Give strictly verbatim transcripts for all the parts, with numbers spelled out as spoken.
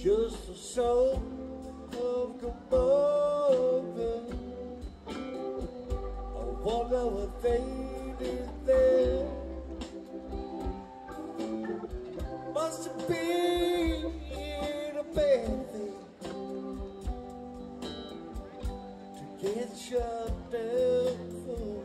just a soul of composure. I wonder what they did there. Must have been a bad thing to get shut down for.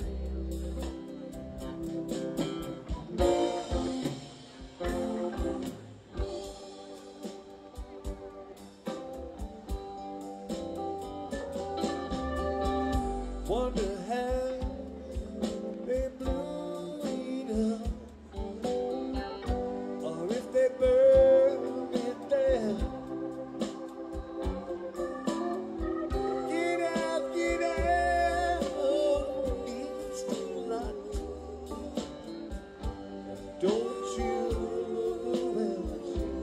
Wonder how they blew it up, or if they burned it down. Get out, get out, it's too late. Don't you ever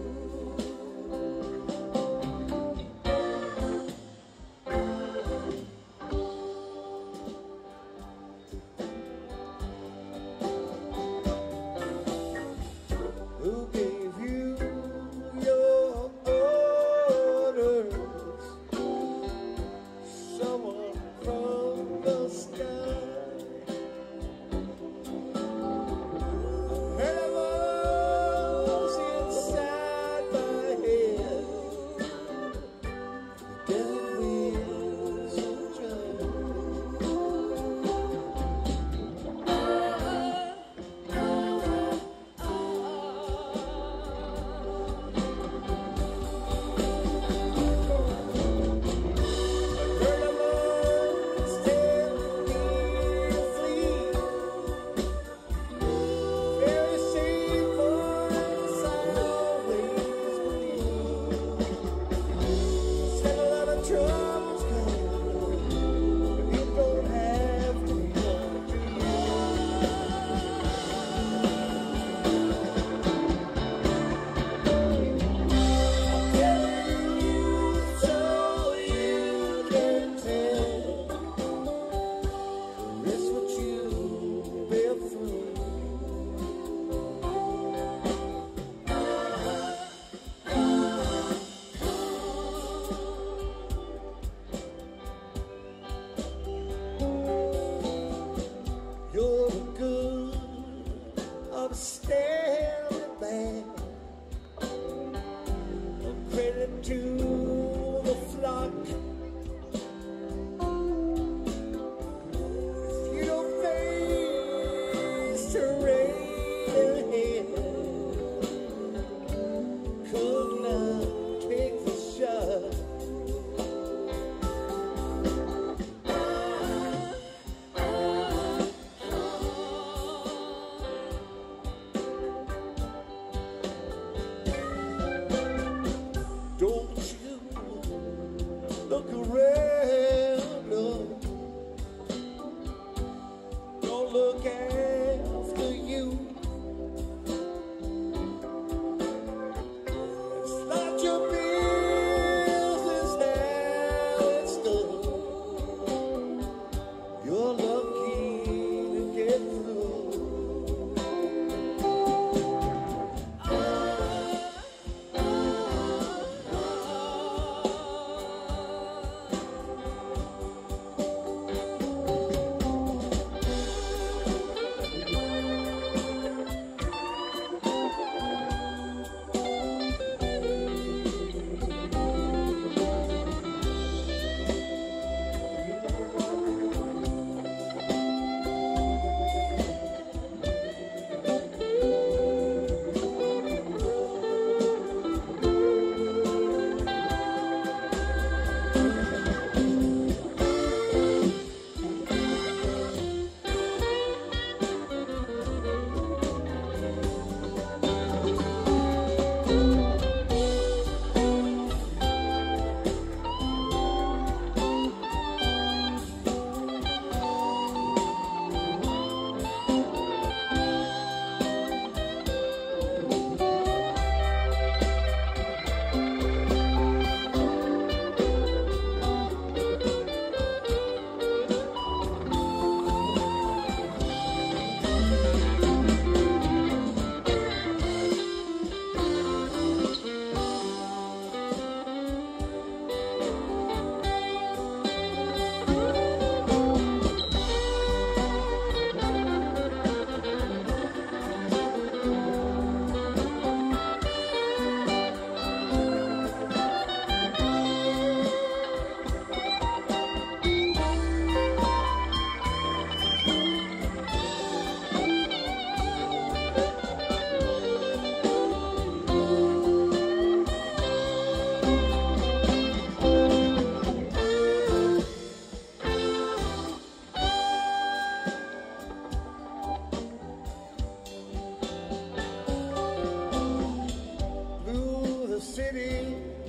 Who gave you your orders? Someone from the sky. Heard a voice inside my head. The wheels of You're the good upstanding man, a credit to the flock. You don't face to rain ahead, could not take the shot. Don't you look city